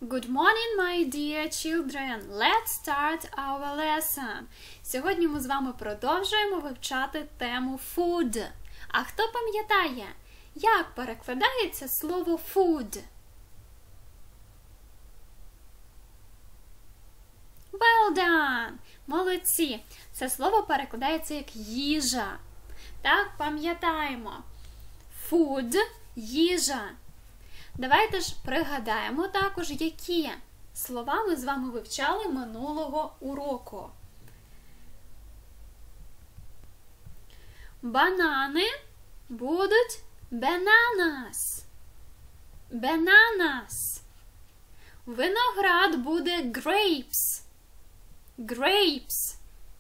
Good morning, my dear children! Let's start our lesson. Сьогодні ми з вами продовжуємо вивчати тему food. А хто пам'ятає, як перекладається слово food? Well done! Молодці! Це слово перекладається як їжа. Так, пам'ятаємо. Food – їжа. Давайте ж пригадаємо також, які слова ми з вами вивчали минулого уроку. Банани будуть bananas. Bananas. Виноград буде grapes. Grapes.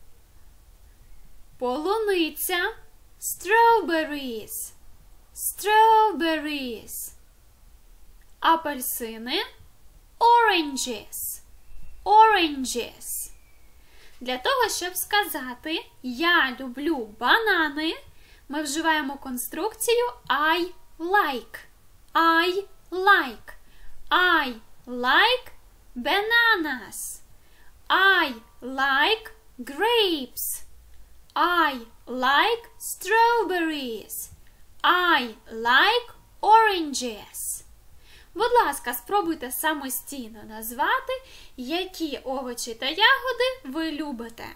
Полуниця strawberries. Strawberries. Апельсини oranges. Oranges. Для того, щоб сказати «я люблю банани», ми вживаємо конструкцію I like. I like. I like bananas. I like grapes. I like strawberries. I like oranges. Будь ласка, спробуйте самостійно назвати, які овочі та ягоди ви любите.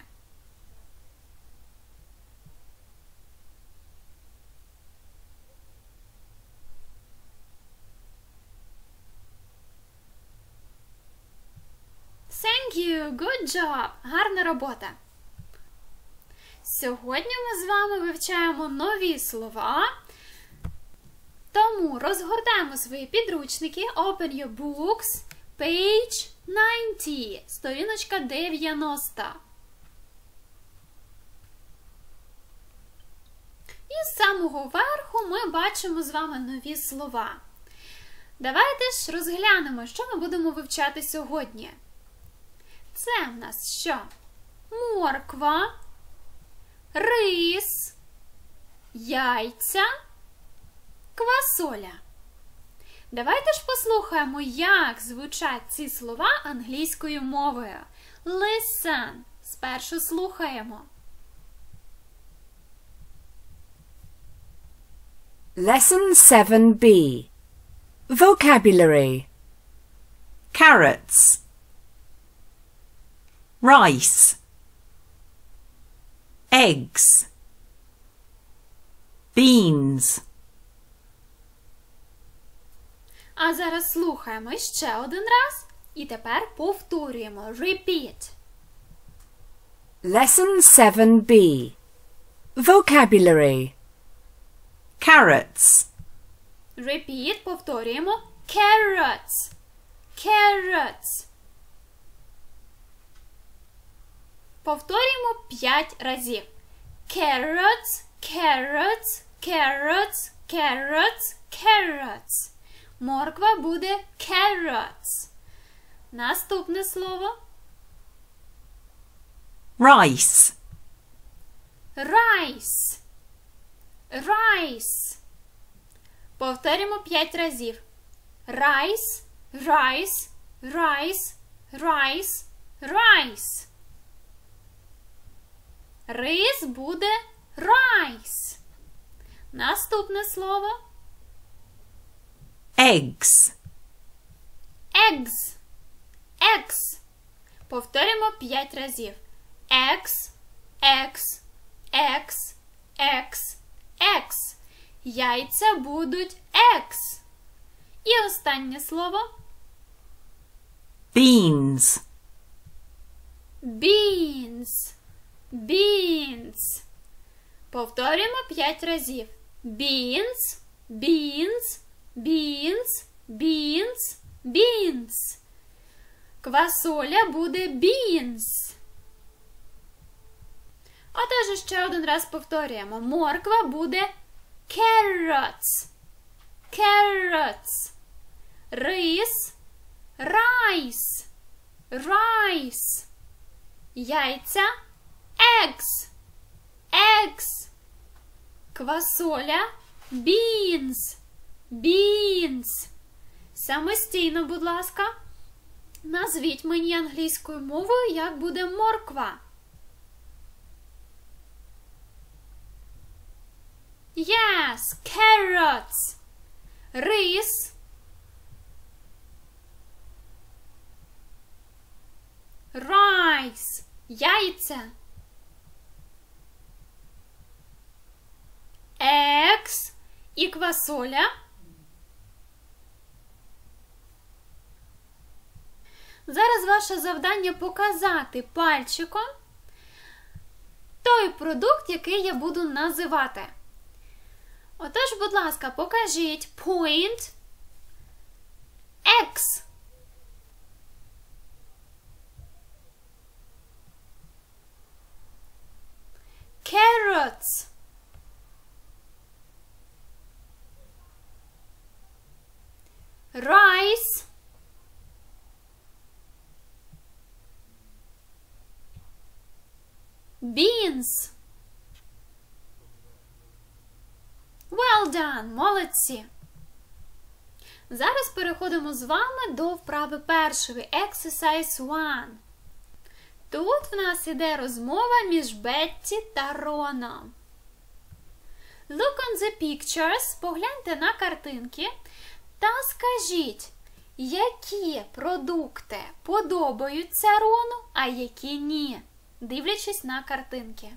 Thank you! Good job! Гарна робота! Сьогодні ми з вами вивчаємо нові слова. Тому розгортаємо свої підручники. Open your books. Page 90. Сторіночка 90. І з самого верху ми бачимо з вами нові слова. Давайте ж розглянемо, що ми будемо вивчати сьогодні. Це в нас що? Морква, рис, яйця, квасоля. Давайте ж послухаємо, як звучать ці слова англійською мовою. Listen. Спершу слухаємо. Lesson 7b. Vocabulary. Carrots. Rice. Eggs. Beans. А зараз слухаємо ще один раз. І тепер повторюємо. Repeat. Lesson 7b. Vocabulary. Carrots. Repeat. Повторюємо. Carrots. Carrots. Повторюємо 5 разів. Carrots, carrots, carrots, carrots, carrots. Морква буде carrots. Наступне слово. Rice. Rice. Rice. Повторюємо 5 разів. Rice, rice, rice, rice, rice. Рис буде rice. Наступне слово. Eggs. Eggs. Eggs. Повторюємо 5 разів. Eggs, eggs, eggs, eggs, eggs. Яйця будуть eggs. І останнє слово. Beans. Beans. Beans. Повторюємо 5 разів. Beans, beans, beans, beans, beans. Квасоля буде beans. Отож, ще один раз повторюємо. Морква буде carrots. Carrots. Рис rice. Rice. Яйця eggs. Eggs. Квасоля beans. Beans. Самостійно, будь ласка. Назвіть мені англійською мовою, як буде морква. Yes, carrots. Рис. Rice. Яйця. Eggs. І квасоля. Зараз ваше завдання показати пальчиком той продукт, який я буду називати. Отож, будь ласка, покажіть point X. Carrots. Rice. Beans. Well done! Молодці! Зараз переходимо з вами до вправи першої. Exercise 1. Тут в нас іде розмова між Бетті та Роном. Look on the pictures. Погляньте на картинки та скажіть, які продукти подобаються Рону, а які ні, дивлячись на картинки.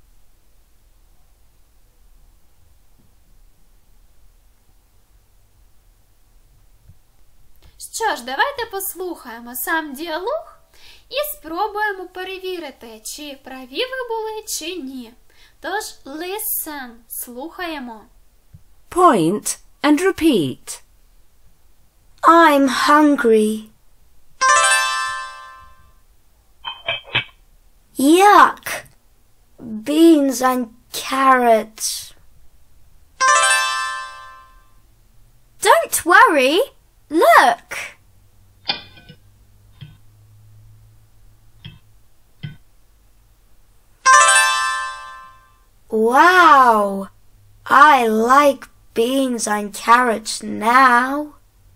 Що ж, давайте послухаємо сам діалог і спробуємо перевірити, чи праві ви були, чи ні. Тож, listen, слухаємо. Point and repeat. I'm hungry. Yuck! Beans and carrots. Don't worry. Look! Wow! I like beans and carrots now.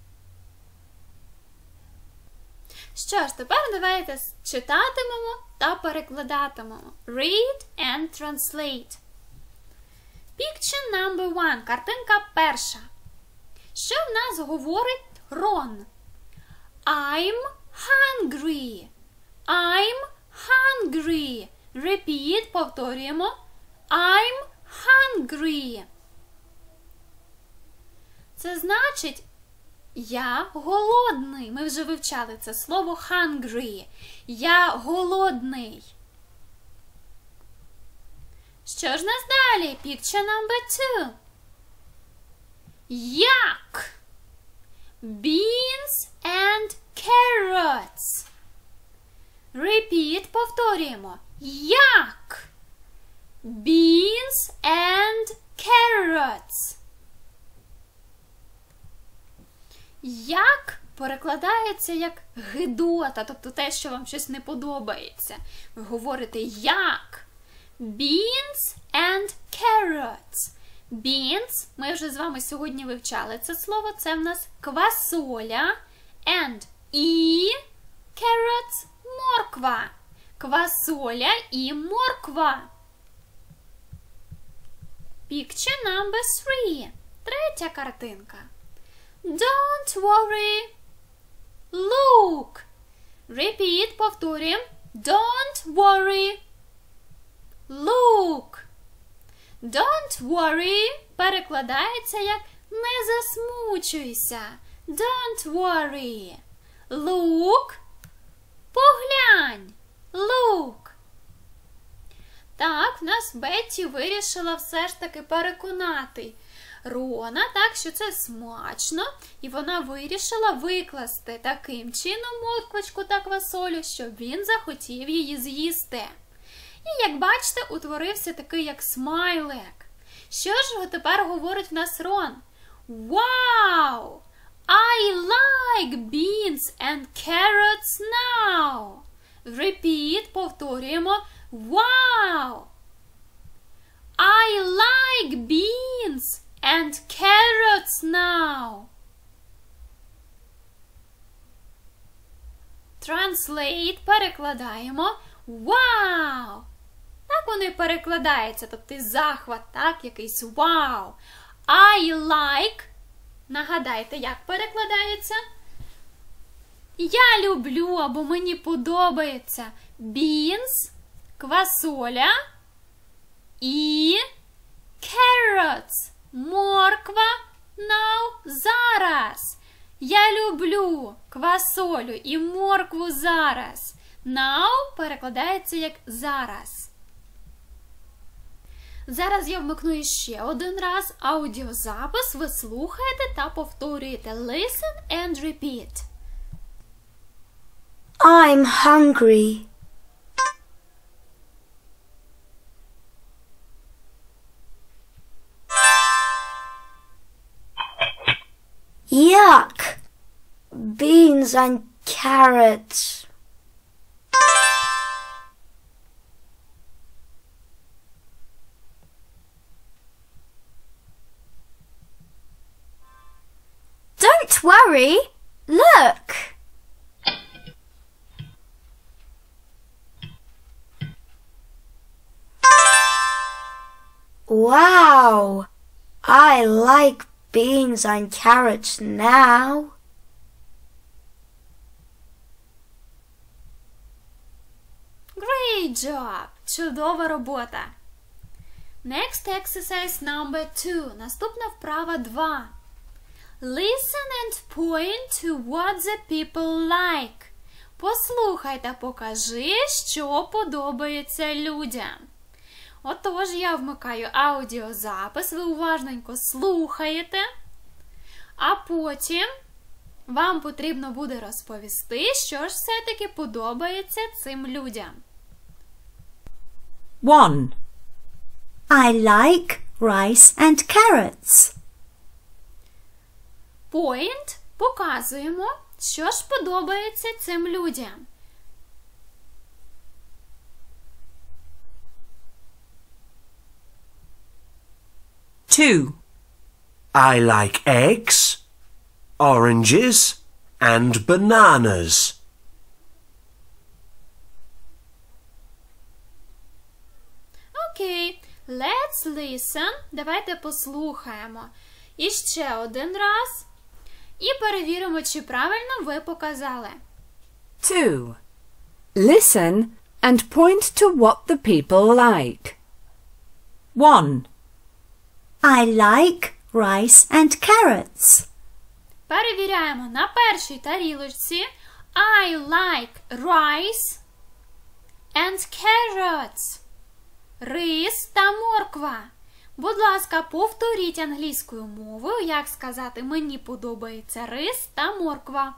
Що ж, тепер давайте читатимемо та перекладатимемо. Read and translate. Picture number 1. Картинка перша. Що в нас говорить Рон? I'm hungry. I'm hungry. Repeat, повторюємо. I'm hungry. Це значить, я голодний. Ми вже вивчали це слово hungry. Я голодний. Що ж нас далі? Picture number 2. Yuck! Beans and carrots. Repeat, повторюємо. Yuck! Beans and carrots. Як перекладається як гидота, тобто те, що вам щось не подобається. Ви говорите як. Beans and carrots. Beans, ми вже з вами сьогодні вивчали це слово, це в нас квасоля. And і carrots – морква. Квасоля і морква. Picture number 3. Третя картинка. Don't worry. Look. Repeat, повторюємо. Don't worry. Look. Don't worry перекладається як не засмучуйся. Don't worry. Look. Поглянь. Look. Так, в нас Бетті вирішила все ж таки переконати Рона, так, що це смачно, і вона вирішила викласти таким чином морквочку та квасолю, щоб він захотів її з'їсти. І, як бачите, утворився такий, як смайлик. Що ж тепер говорить в нас Рон? Wow! I like beans and carrots now. Repeat, повторюємо. Wow! I like beans and carrots now. Translate перекладаємо. Wow! Так воно і перекладається, тобто захват, так, якийсь wow. I like, нагадайте, як перекладається? Я люблю або мені подобається beans, квасоля і carrots, морква, now, зараз. Я люблю квасолю і моркву зараз. Now перекладається як зараз. Зараз я вмикну іще один раз аудіозапис, ви слухаєте та повторюєте. Listen and repeat. I'm hungry. Yuck! Beans and carrots. Don't worry. Look. Wow! I like beans and carrots now. Great job! Чудова робота! Next exercise number 2. Наступна вправа 2. Listen and point to what the people like. Послухай та покажи, що подобається людям. Отож, я вмикаю аудіозапис, ви уважненько слухаєте, а потім вам потрібно буде розповісти, що ж все-таки подобається цим людям. 1. I like rice and carrots. Point – показуємо, що ж подобається цим людям. 2. I like eggs, oranges, and bananas. Окей, let's listen. Давайте послухаємо. І ще один раз. І перевіримо, чи правильно ви показали. 2. Listen and point to what the people like. 1. I like rice and carrots. Перевіряємо на першій тарілочці. I like rice and carrots. Рис та морква. Будь ласка, повторіть англійською мовою, як сказати «мені подобається рис та морква».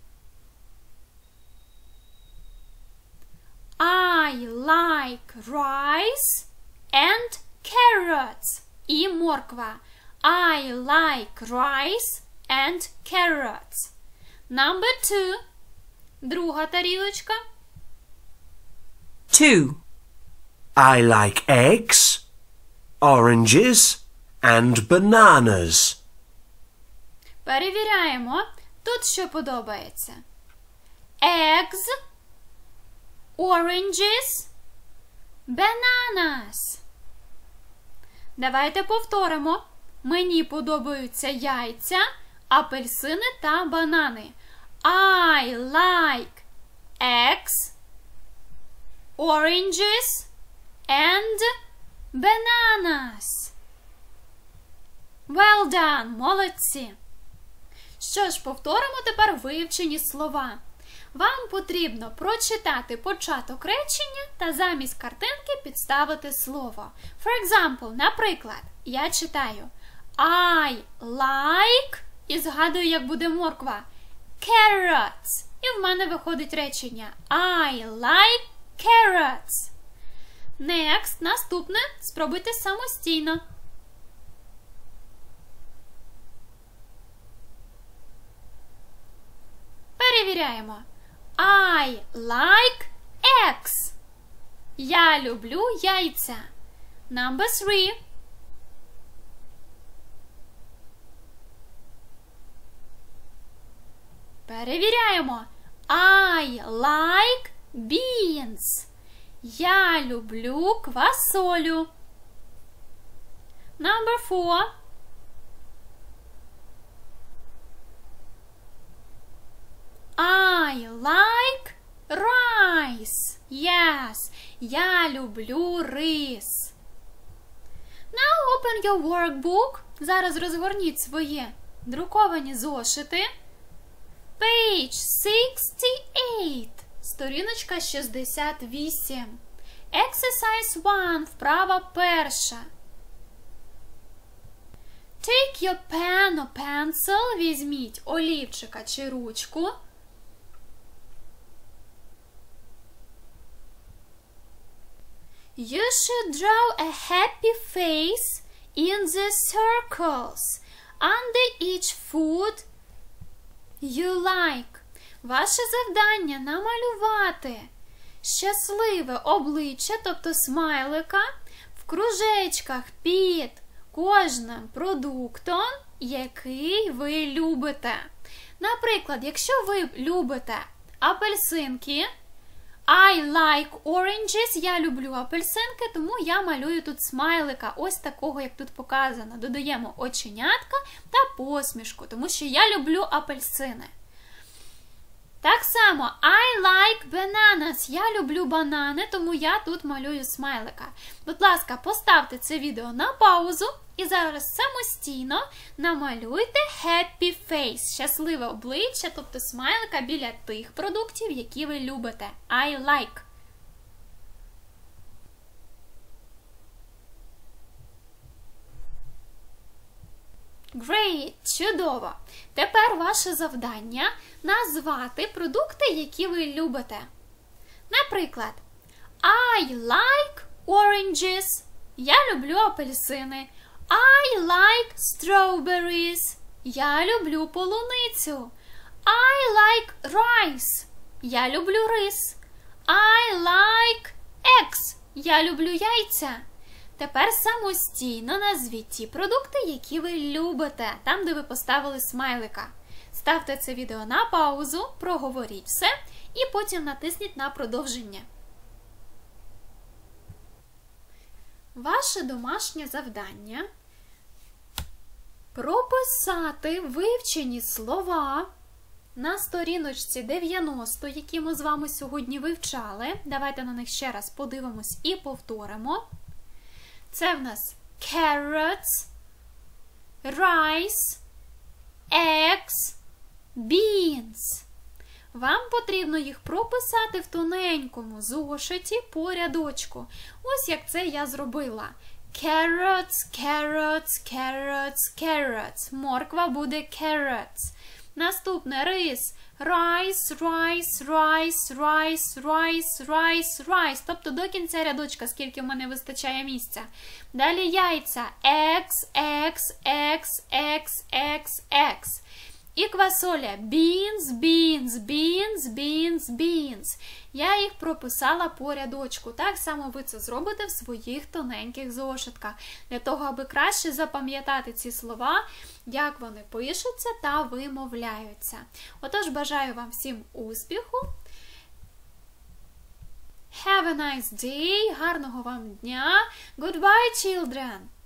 I like rice and carrots. І морква. I like rice and carrots. Number 2. Друга тарілочка. 2. I like eggs, oranges, and bananas. Перевіряємо. Тут що подобається? Eggs, oranges, bananas. Давайте повторимо. Мені подобаються яйця, апельсини та банани. I like eggs, oranges, and bananas. Well done, молодці. Що ж, повторимо тепер вивчені слова. Вам потрібно прочитати початок речення та замість картинки підставити слово. For example, наприклад, я читаю I like, і згадую, як буде морква, carrots. І в мене виходить речення I like carrots. Next, наступне, спробуйте самостійно. Перевіряємо. I like eggs. Я люблю яйця. Number 3. Перевіряємо. I like beans. Я люблю квасолю. Number 4. I like rice. Yes, я люблю рис. Now open your workbook. Зараз розгорніть свої друковані зошити. Page 68. Сторіночка 68. Exercise 1. Вправа перша. Take your pen or pencil. Візьміть олівчика чи ручку. You should draw a happy face in the circles under each food you like. Ваше завдання намалювати щасливе обличчя, тобто смайлика, в кружечках під кожним продуктом, який ви любите. Наприклад, якщо ви любите апельсинки, I like oranges, я люблю апельсинки, тому я малюю тут смайлика, ось такого, як тут показано. Додаємо оченятка та посмішку, тому що я люблю апельсини. Так само, I like bananas, я люблю банани, тому я тут малюю смайлика. Будь ласка, поставте це відео на паузу і зараз самостійно намалюйте happy face, щасливе обличчя, тобто смайлика біля тих продуктів, які ви любите. I like. Great! Чудово! Тепер ваше завдання назвати продукти, які ви любите. Наприклад, I like oranges. Я люблю апельсини. I like strawberries. Я люблю полуницю. I like rice. Я люблю рис. I like eggs. Я люблю яйця. Тепер самостійно назвіть ті продукти, які ви любите, там, де ви поставили смайлика. Ставте це відео на паузу, проговоріть все і потім натисніть на продовження. Ваше домашнє завдання – прописати вивчені слова на сторіночці 90, які ми з вами сьогодні вивчали. Давайте на них ще раз подивимось і повторимо. Це в нас carrots, rice, eggs, beans. Вам потрібно їх прописати в тоненькому зошиті по рядочку. Ось як це я зробила. Carrots, carrots, carrots, carrots. Морква буде carrots. Наступне рис. Rice, rice, rice, rice, rice, rice, rice. Тобто до кінця рядочка, скільки в мене вистачає місця. Далі яйця. Eggs, eggs, eggs, eggs, eggs, eggs. І квасоля. Beans, beans, beans, beans, beans. Я їх прописала по рядочку. Так само ви це зробите в своїх тоненьких зошитках. Для того, аби краще запам'ятати ці слова, як вони пишуться та вимовляються. Отож, бажаю вам всім успіху. Have a nice day. Гарного вам дня. Goodbye, children.